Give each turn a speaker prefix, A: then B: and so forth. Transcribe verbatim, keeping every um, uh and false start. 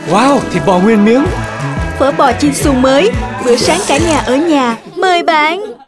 A: Wow, thịt bò nguyên miếng.
B: Phở bò chiên xù mới, bữa sáng cả nhà ở nhà. Mời bạn.